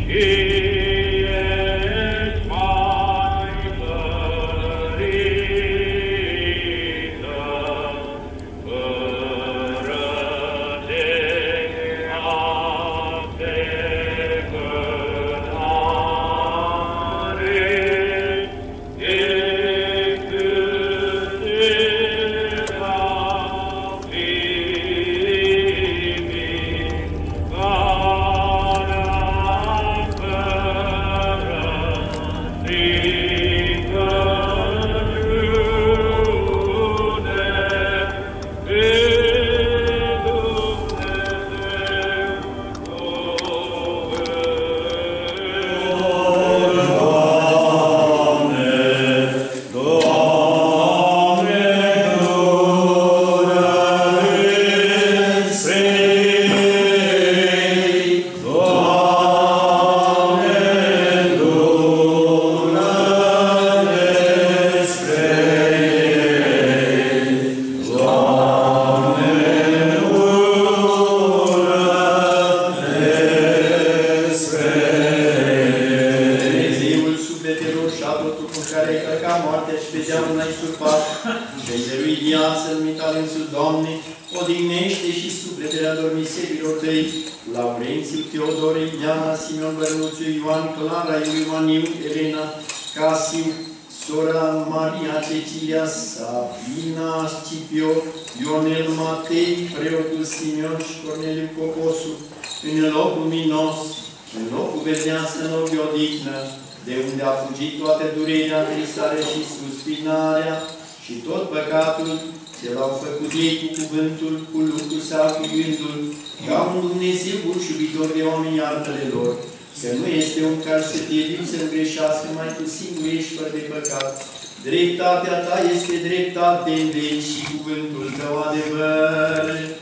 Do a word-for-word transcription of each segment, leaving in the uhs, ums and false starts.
Dreptatea ta este dreptate în veci și cuvântul tău adevăr.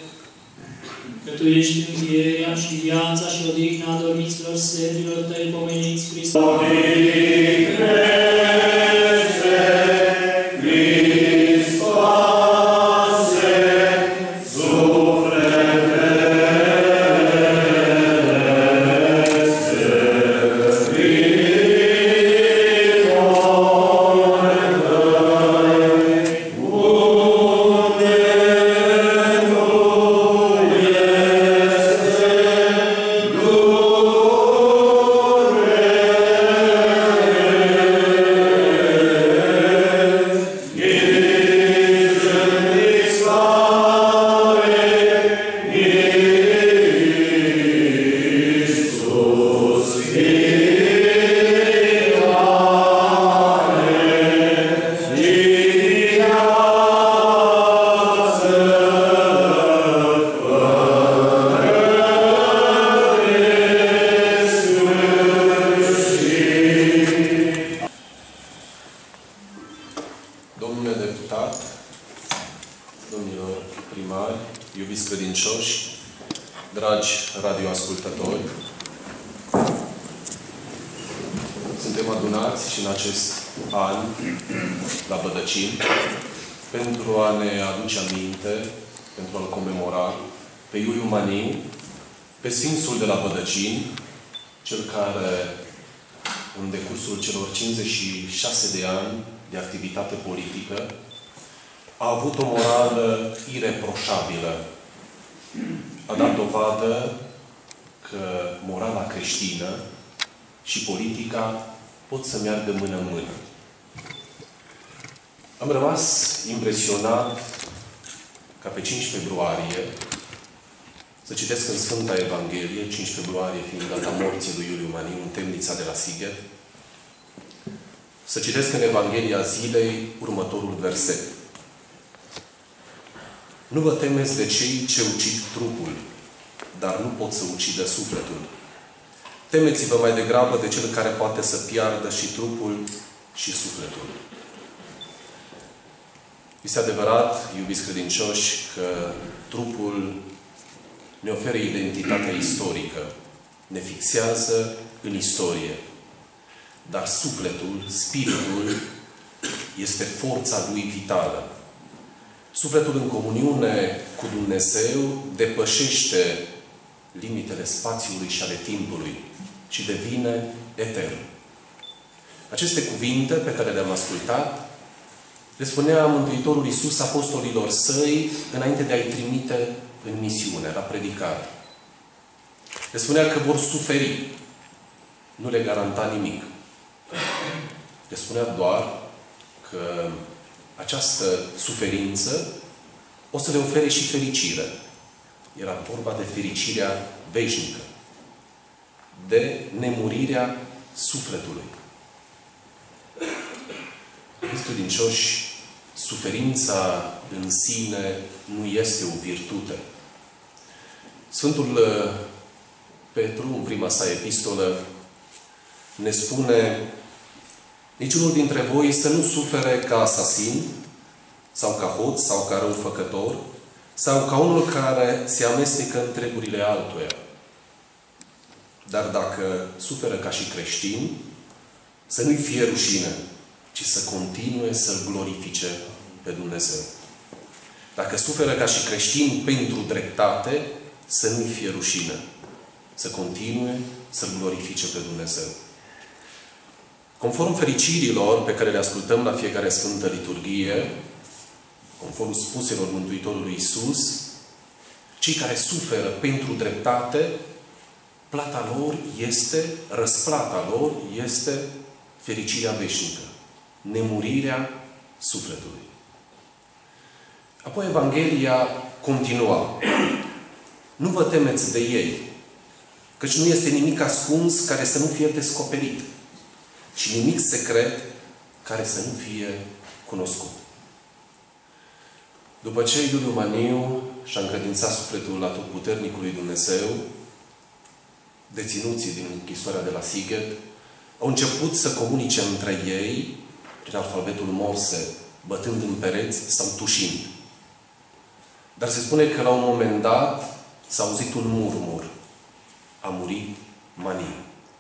Că tu ești învierea și viața și odihna adormiților servilor tăi pomeniți, Hristos. Cel care, în decursul celor cincizeci și șase de ani de activitate politică, a avut o morală ireproșabilă. A dat dovadă că morala creștină și politica pot să meargă mână în mână. Am rămas impresionat ca pe cinci februarie să citesc în Sfânta Evanghelie, cinci februarie fiind data morții lui Iuliu Maniu în temnița de la Sighet, să citesc în Evanghelia zilei următorul verset. Nu vă temeți de cei ce ucid trupul, dar nu pot să ucidă sufletul. Temeți-vă mai degrabă de cel care poate să piardă și trupul și sufletul. Este adevărat, iubiți credincioși, că trupul ne oferă identitatea istorică, ne fixează în istorie. Dar sufletul, spiritul, este forța lui vitală. Sufletul în comuniune cu Dumnezeu depășește limitele spațiului și ale timpului ci devine etern. Aceste cuvinte pe care le-am ascultat le spunea Mântuitorul Iisus apostolilor săi înainte de a-i trimite în misiune, la predicare. Le spunea că vor suferi. Nu le garanta nimic. Le spunea doar că această suferință o să le ofere și fericire. Era vorba de fericirea veșnică. De nemurirea sufletului. Iubiți credincioși, suferința în sine nu este o virtute. Sfântul Petru, în prima sa epistolă, ne spune: niciunul dintre voi să nu sufere ca asasin, sau ca hoț, sau ca răufăcător, sau ca unul care se amestecă în treburile altuia. Dar dacă suferă ca și creștin, să nu-i fie rușine, ci să continue să-L glorifice pe Dumnezeu. Dacă suferă ca și creștin pentru dreptate, să nu-i fie rușine, să continue să-L glorifice pe Dumnezeu. Conform fericirilor pe care le ascultăm la fiecare Sfântă Liturghie, conform spuselor Mântuitorului Iisus, cei care suferă pentru dreptate, plata lor este, răsplata lor este fericirea veșnică, nemurirea sufletului. Apoi Evanghelia continua: nu vă temeți de ei, căci nu este nimic ascuns care să nu fie descoperit și nimic secret care să nu fie cunoscut. După ce Iuliu Maniu și-a încredințat sufletul atotputernicului Dumnezeu, deținuții din închisoarea de la Sighet au început să comunice între ei prin alfabetul Morse, bătând în pereți sau tușind. Dar se spune că la un moment dat s-a auzit un murmur: a murit Maniu.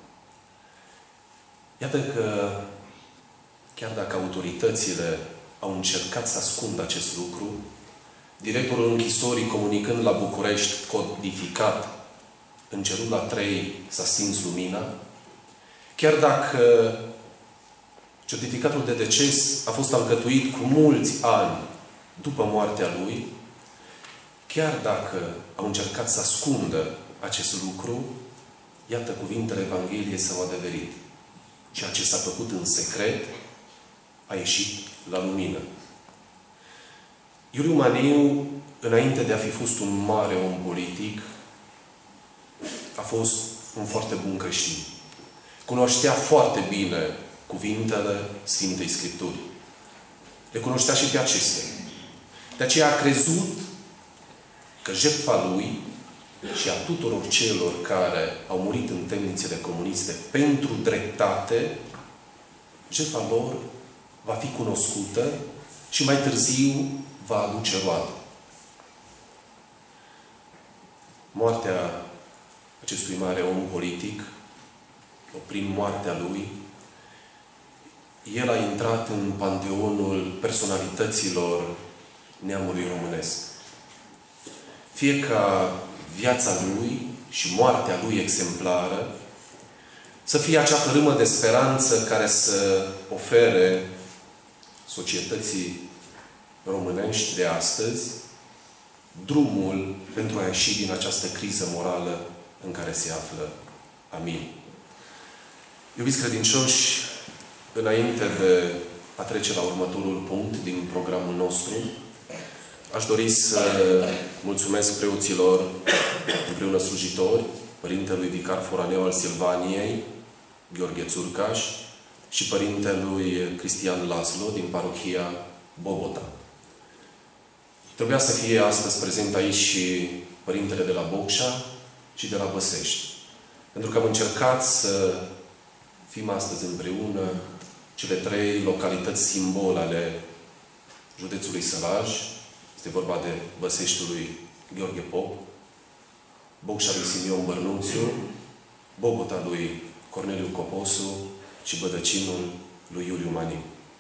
Iată că chiar dacă autoritățile au încercat să ascundă acest lucru, directorul închisorii, comunicând la București codificat, în cerul a trei s-a stins lumina, chiar dacă certificatul de deces a fost alcătuit cu mulți ani după moartea lui, chiar dacă au încercat să ascundă acest lucru, iată, cuvintele Evangheliei s-au adeverit. Ceea ce s-a făcut în secret a ieșit la lumină. Iuliu Maniu, înainte de a fi fost un mare om politic, a fost un foarte bun creștin. Cunoștea foarte bine cuvintele Sfintei Scripturi. Le cunoștea și pe acestea. De aceea a crezut că jertfa lui și a tuturor celor care au murit în temnițele comuniste pentru dreptate, jertfa lor va fi cunoscută și mai târziu va aduce roadă. Moartea acestui mare om politic, prin moartea lui, el a intrat în panteonul personalităților neamului românesc. Fie ca viața lui și moartea lui exemplară să fie acea fărâmă de speranță care să ofere societății românești de astăzi drumul pentru a ieși din această criză morală în care se află. Amin. Iubiți credincioși, înainte de a trece la următorul punct din programul nostru, aș dori să mulțumesc preoților împreună slujitori, Părintelui Vicar Foraneu al Silvaniei, Gheorghe Țurcaș, și Părintelui Cristian Laszlo din parohia Bobota. Trebuia să fie astăzi prezent aici și Părintele de la Bocșa și de la Băsești. Pentru că am încercat să fim astăzi împreună cele trei localități simbol ale județului Sălaj. Este vorba de Băseștiul lui Gheorghe Pop, Bocșa lui Simion Bărnuțiu, Bobota lui Corneliu Coposu și Bădăcinul lui Iuliu Maniu.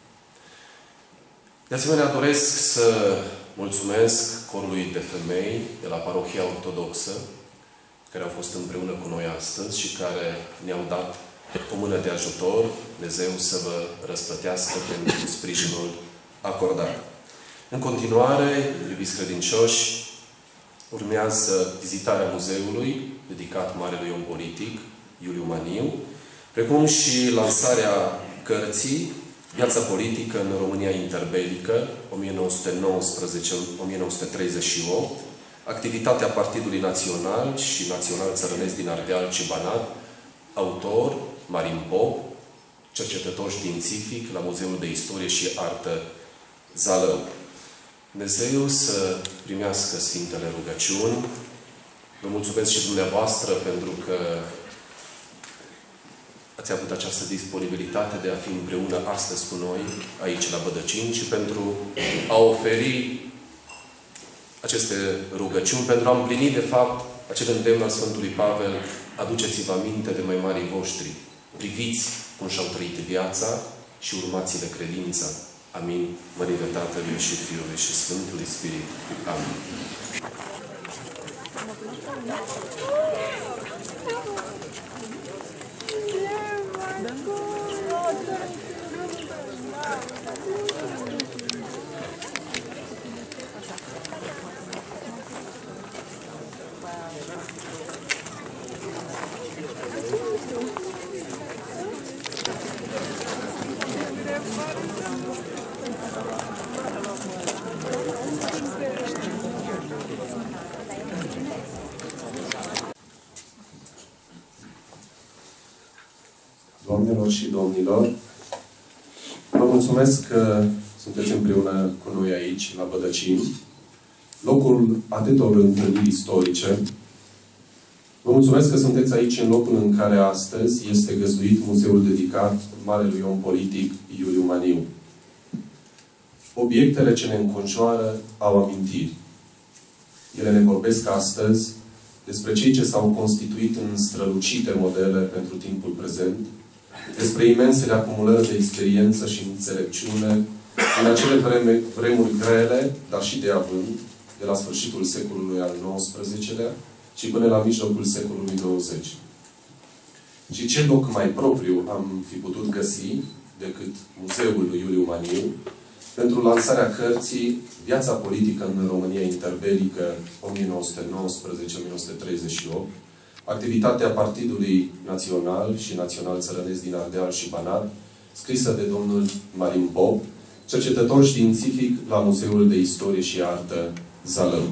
De asemenea, doresc să mulțumesc corului de femei de la parohia ortodoxă, care au fost împreună cu noi astăzi și care ne-au dat o mână de ajutor. Dumnezeu să vă răsplătească pentru sprijinul acordat. În continuare, iubiți credincioși, urmează vizitarea muzeului dedicat marelui om politic, Iuliu Maniu, precum și lansarea cărții Viața politică în România interbelică, o mie nouă sute nouăsprezece - o mie nouă sute treizeci și opt, activitatea Partidului Național și Național Țărănesc din Ardeal și Banat, autor Marin Pop, cercetător științific la Muzeul de Istorie și Artă Zalău. Dumnezeu să primească Sfintele rugăciuni. Vă mulțumesc și dumneavoastră pentru că ați avut această disponibilitate de a fi împreună astăzi cu noi, aici la Bădăcini, și pentru a oferi aceste rugăciuni, pentru a împlini, de fapt, acel îndemn al Sfântului Pavel: aduceți-vă aminte de mai marii voștri, priviți cum și-au trăit viața și urmați-le credința. Amin. Mărire Tatălui și Fiului și Sfântului Spirit. Amin. Doamnelor și domnilor, vă mulțumesc că sunteți împreună cu noi aici, la Bădăcini, locul atâtor întâlniri istorice. Vă mulțumesc că sunteți aici în locul în care astăzi este găzduit muzeul dedicat marelui om politic Iuliu Maniu. Obiectele ce ne înconjoară au amintiri. Ele ne vorbesc astăzi despre cei ce s-au constituit în strălucite modele pentru timpul prezent, despre imensele acumulări de experiență și înțelepciune în acele vreme, vremuri grele, dar și de avânt, de la sfârșitul secolului al nouăsprezecelea și până la mijlocul secolului douăzeci. Și ce loc mai propriu am fi putut găsi decât Muzeul lui Iuliu Maniu pentru lansarea cărții Viața politică în România interbelică o mie nouă sute nouăsprezece - o mie nouă sute treizeci și opt, activitatea Partidului Național și Național Țărănesc din Ardeal și Banat, scrisă de domnul Marin Pop, cercetător științific la Muzeul de Istorie și Artă Zalău.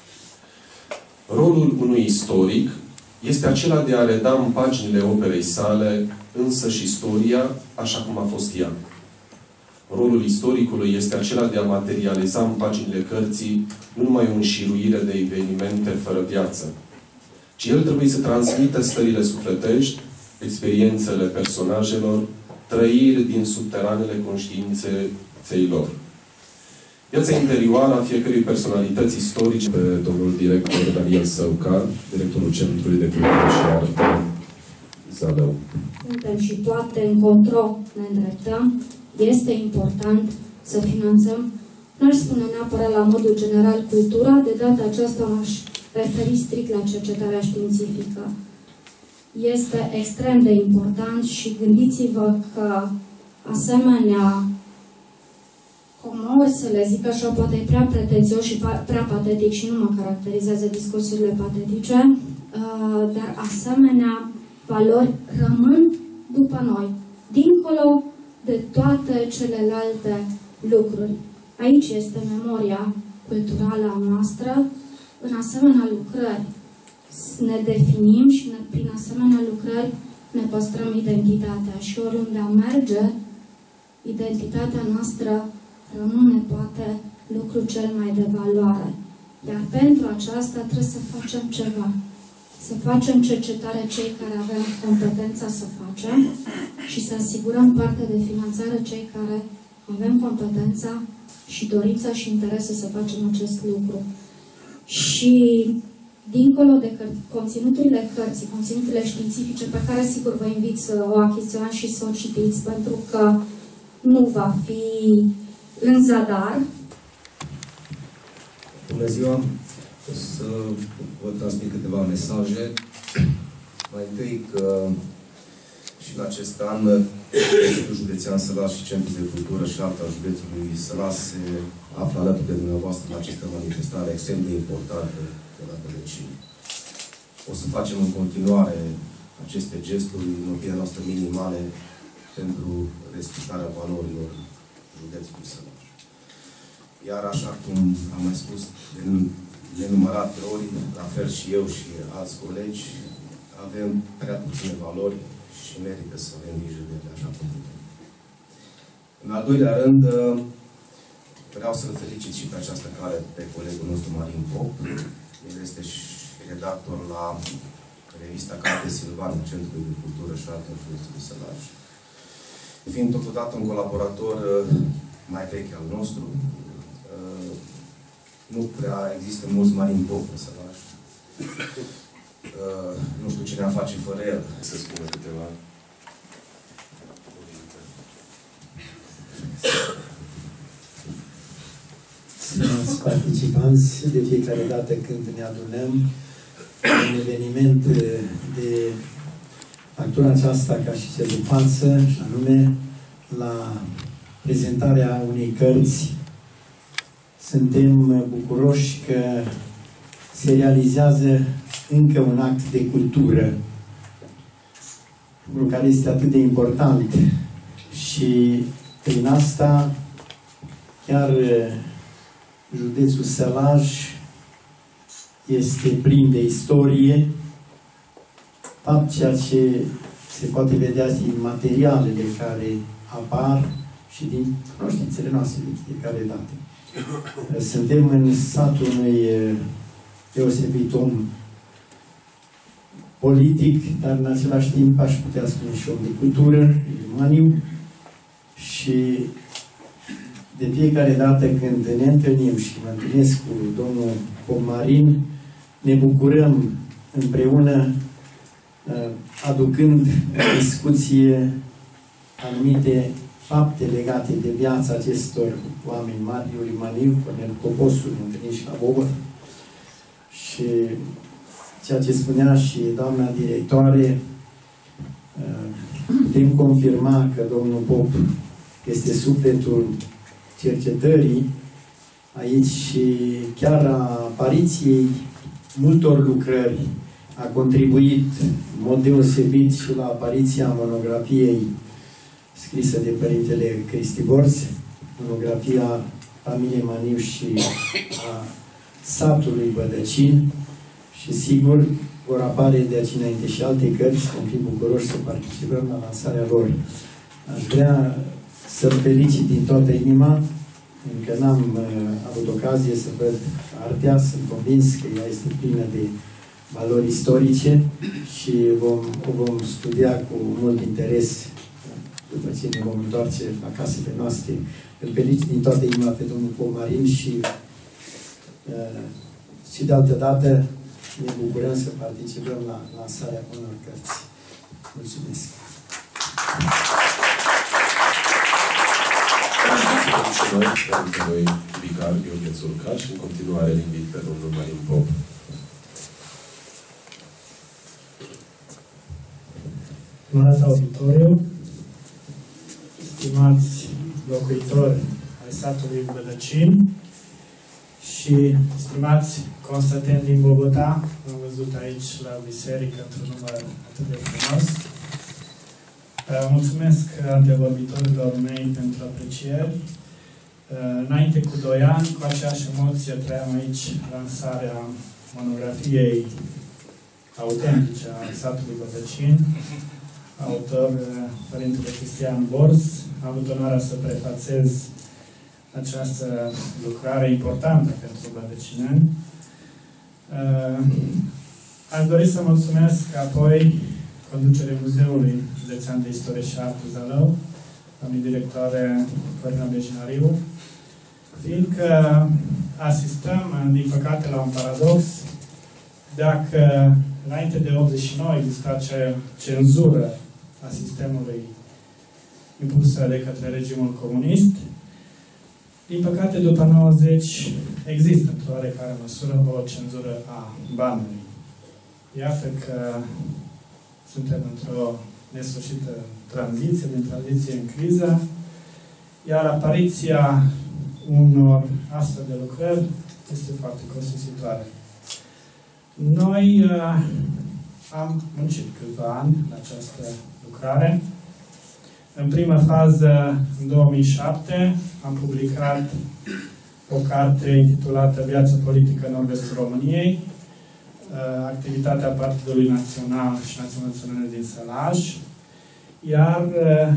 Rolul unui istoric este acela de a reda în paginile operei sale însăși istoria așa cum a fost ea. Rolul istoricului este acela de a materializa în paginile cărții nu numai o înșiruire de evenimente fără viață, ci el trebuie să transmită stările sufletești, experiențele personajelor, trăiri din subteranele conștiinței lor. Viața interioară a fiecărei personalități istorice. Pe domnul director Daniel Săuca, directorul Centrului de Cultură și Artă Zalău. Suntem și toate încotro ne îndreptăm. Este important să finanțăm, n-aș spune neapărat la modul general cultura, de data aceasta m-aș referi strict la cercetarea științifică. Este extrem de important și gândiți-vă că asemenea comori, să le zic așa, poate e prea pretențios și prea patetic și nu mă caracterizează discursurile patetice, dar asemenea valori rămân după noi, dincolo de toate celelalte lucruri. Aici este memoria culturală a noastră. În asemenea lucrări ne definim și ne, prin asemenea lucrări ne păstrăm identitatea. Și oriunde am merge, identitatea noastră rămâne poate lucru cel mai de valoare. Iar pentru aceasta trebuie să facem ceva. Să facem cercetare cei care avem competența să facem și să asigurăm parte de finanțare cei care avem competența și dorința și interesul să facem acest lucru. Și dincolo de conținuturile cărții, conținuturile științifice, pe care sigur vă invit să o achiziționați și să o citiți, pentru că nu va fi în zadar. Bună ziua! O să vă transmit câteva mesaje. Mai întâi că și în acest an Consiliul Județean Sălaș și Centrul de Cultură și Artă al județului Sălaș se află alături de dumneavoastră în această manifestare extrem de importantă de la Bălăcini. O să facem în continuare aceste gesturi, în opinia noastră, minimale pentru respectarea valorilor județului Sălaș. Iar așa cum am mai spus de nenumărate ori, la fel și eu și alți colegi, avem prea puține valori și merită să avem grijă de ele așa cum putem. În al doilea rând, vreau să-l felicit și pe această cale pe colegul nostru Marin Pop. El este și redactor la revista Carte Silvan, Centrul de Cultură și Artă în județul Sălaș. Fiind totodată un colaborator mai vechi al nostru, nu prea există mulți Marin Pop în Sălaș. Uh, nu știu ce ne-am face fără el. Să spună câteva. Stimați participanți, de fiecare dată când ne adunăm un eveniment de factura aceasta ca și cel de față, și anume la prezentarea unei cărți, suntem bucuroși că se realizează încă un act de cultură, lucru care este atât de important. Și prin asta chiar județul Sălaș este plin de istorie, fapt ceea ce se poate vedea din materialele care apar și din cunoștințele noastre de fiecare dată. Suntem în satul unui deosebit om politic, dar în același timp aș putea spune și om de cultură, Maniu, și de fiecare dată când ne întâlnim și mă întâlnesc cu domnul Pomarin, ne bucurăm împreună, aducând în discuție anumite fapte legate de viața acestor oameni mari, Iuliu Maniu, Cornel Coposul, ne întâlnim și la Bobă. Și ceea ce spunea și doamna directoare, putem confirma că domnul Pop este sufletul cercetării aici și chiar a apariției multor lucrări a contribuit în mod deosebit și la apariția monografiei scrisă de Părintele Cristi Borț, monografia familiei Maniu și a satului Bădăcin, și sigur vor apare de aici înainte și alte cărți, vom fi bucuroși să participăm la lansarea lor. Aș vrea să-l felicit din toată inima, încă n-am uh, avut ocazie să văd artea, sunt convins că ea este plină de valori istorice și vom, o vom studia cu mult interes după ce ne vom întoarce la casele noastre. Îl felicit din toată inima pe domnul Pomarin și uh, și de altă dată ne bucurăm să participăm la lansarea unor cărți. Mulțumesc! Și noi, pentru noi, vicar Gheorghe Țurca, și în continuare îl invit pe domnul Marin Pop. Stimați auditoriu, stimați locuitori ai satului Bădăcin și stimați Constantin din Bogota, am văzut aici la biserică într-un număr atât de frumos. Mulțumesc antevorbitorilor mei pentru aprecieri. Înainte cu doi ani, cu aceeași emoție, trăiam aici lansarea monografiei autentice a satului Bădăcin, autor Părintele Cristian Borț. Am avut onoarea să prefațez această lucrare importantă pentru bădăcineni. Aș dori să mulțumesc apoi conducerea Muzeului Județean de Istorie și Artă Zalău, doamnei directoare Corina Bejinariu, fiindcă asistăm, din păcate, la un paradox. Dacă înainte de optzeci și nouă exista acea cenzură a sistemului impusă de către regimul comunist, Din păcate, după nouăzeci, există într-o oarecare măsură o cenzură a banului. Iată că suntem într-o nesfârșită tranziție, din tranziție în criză, iar apariția unor astfel de lucrări este foarte costisitoare. Noi uh, am muncit câțiva ani în această lucrare. În prima fază, în două mii șapte, am publicat o carte intitulată Viața politică în Nord-Vestul României, activitatea Partidului Național și Național din Sălaj, iar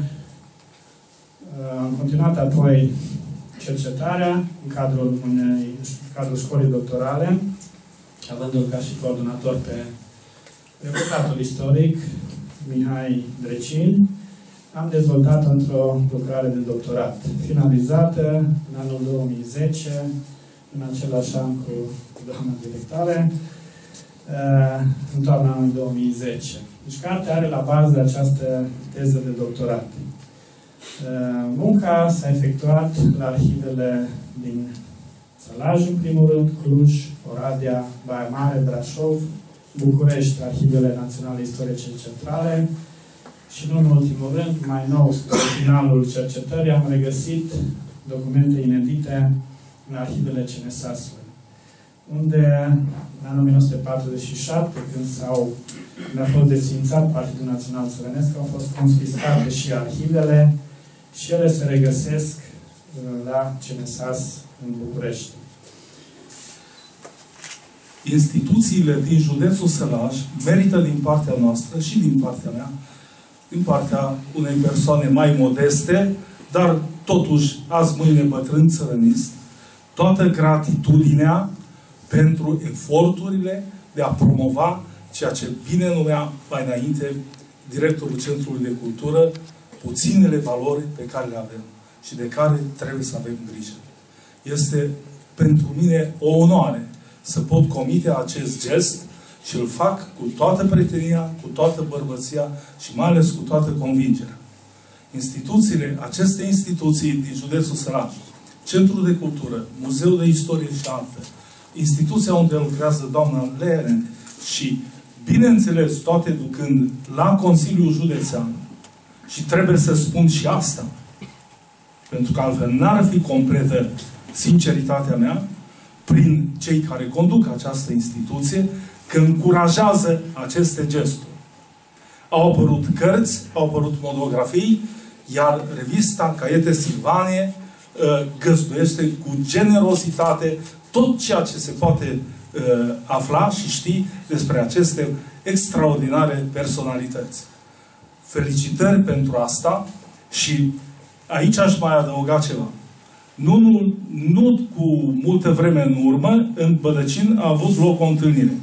am continuat apoi cercetarea în cadrul, unei, în cadrul școlii doctorale, avându-l ca și coordonator pe reputatul istoric Mihai Drecin. Am dezvoltat într-o lucrare de doctorat, finalizată în anul două mii zece, în același an cu doamna directoare, în toamna anului două mii zece. Deci cartea are la bază această teză de doctorat. Munca s-a efectuat la arhivele din Sălaj, în primul rând, Cluj, Oradea, Baia Mare, Brașov, București, arhivele naționale istorice centrale, și nu în ultimul rând, mai nou, spre finalul cercetării, am regăsit documente inedite în arhivele C N S A S-ului, unde, în anul o mie nouă sute patruzeci și șapte, când, s-au, când a fost desființat Partidul Național Țărănesc, au fost confiscate și arhivele și ele se regăsesc la C N S A S în București. Instituțiile din județul Sălaj merită din partea noastră și din partea mea, din partea unei persoane mai modeste, dar totuși azi mâine bătrân țărănist, toată gratitudinea pentru eforturile de a promova ceea ce bine numea mai înainte directorul Centrului de Cultură, puținele valori pe care le avem și de care trebuie să avem grijă. Este pentru mine o onoare să pot comite acest gest și îl fac cu toată prietenia, cu toată bărbăția și mai ales cu toată convingerea. Instituțiile, aceste instituții din județul Sălaj, Centrul de Cultură, Muzeul de Istorie și Artă, instituția unde lucrează doamna Leren și, bineînțeles, toate ducând la Consiliul Județean, și trebuie să spun și asta, pentru că altfel n-ar fi completă sinceritatea mea, prin cei care conduc această instituție, că încurajează aceste gesturi. Au apărut cărți, au apărut monografii, iar revista Caiete Silvanie găzduiește cu generozitate tot ceea ce se poate uh, afla și ști despre aceste extraordinare personalități. Felicitări pentru asta și aici aș mai adăuga ceva. Nu, nu, nu cu multă vreme în urmă, în Bădăcin a avut loc o întâlnire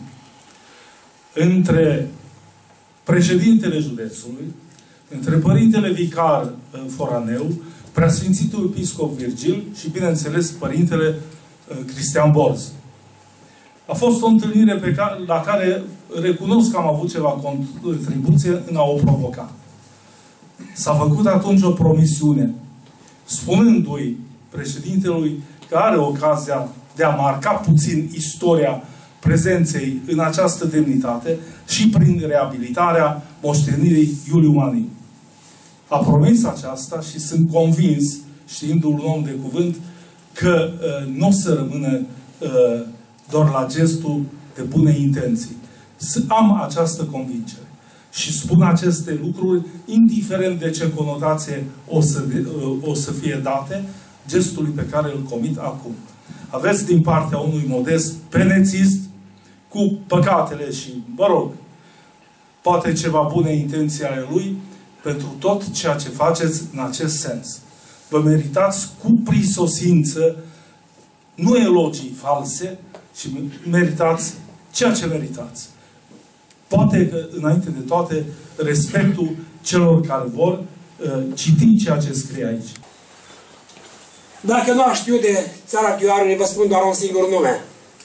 între președintele județului, între părintele vicar Foraneu, preasfințitul episcop Virgil și, bineînțeles, părintele Cristian Borz. A fost o întâlnire pe care, la care recunosc că am avut ceva contribuție în a o provoca. S-a făcut atunci o promisiune, spunându-i președintelui că are ocazia de a marca puțin istoria prezenței în această demnitate și prin reabilitarea moștenirii Iuliu Mani. A promis aceasta și sunt convins, știindu-l un om de cuvânt, că uh, nu o să rămână uh, doar la gestul de bune intenții. Am această convingere. Și spun aceste lucruri, indiferent de ce conotație o să, de, uh, o să fie date gestului pe care îl comit acum. Aveți din partea unui modest penețist, cu păcatele și, mă rog, poate ceva bune intenții ale lui, pentru tot ceea ce faceți în acest sens. Vă meritați cu prisosință, nu elogii false, ci meritați ceea ce meritați. Poate că, înainte de toate, respectul celor care vor uh, citi ceea ce scrie aici. Dacă nu aș știu de țara Chioarului, vă spun doar un singur nume.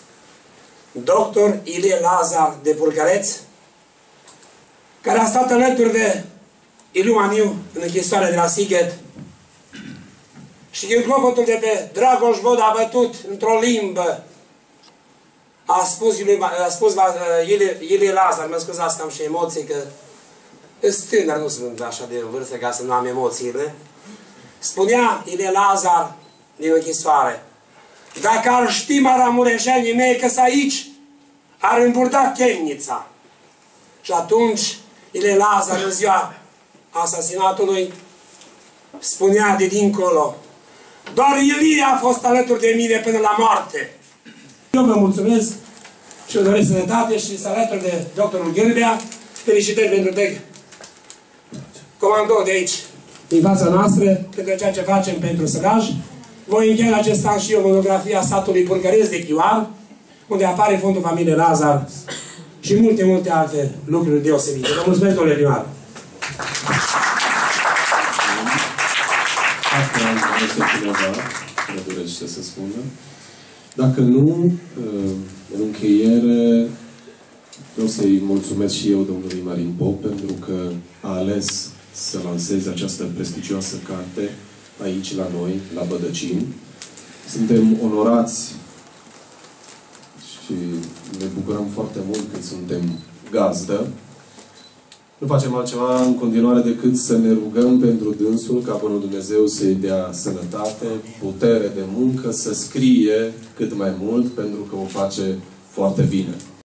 Doctor Ilie Laza de Purcăreț, care a stat alături de Iliu Maniu în închisoarea de la Sighet și din clopotul de pe Dragoș Vodă bătut într-o limbă, a spus, a spus Ilie, Ilie Lazar, mă scuzați că am și emoții, că sunt tânăr, nu sunt așa de vârstă ca să nu am emoțiile. Spunea Ilie Lazar din închisoare: dacă ar ști maramureșenii mei că sunt aici, ar îmburda chemnița. Și atunci Ilie Lazar, în ziua asasinatului, spunea de dincolo: doar Ilie a fost alături de mine până la moarte. Eu vă mulțumesc și vă doresc sănătate și să alături de doctorul Gârbea. Felicitări pentru tec comandou de aici, din fața noastră, pentru ceea ce facem pentru Sălaj. Voi încheia în acest an și eu monografia satului Purcăresc de Chioar, unde apare fondul familiei Lazar și multe, multe alte lucruri deosebite. Vă mulțumesc, domnule primar. Asta este cineva care dorește să spună. Dacă nu, în încheiere, vreau să-i mulțumesc și eu domnului Marin Pop pentru că a ales să lanseze această prestigioasă carte aici la noi, la Bădăcini. Suntem onorați și ne bucurăm foarte mult când suntem gazdă. Nu facem altceva în continuare decât să ne rugăm pentru dânsul ca Bunul Dumnezeu să-i dea sănătate, putere de muncă, să scrie cât mai mult, pentru că o face foarte bine.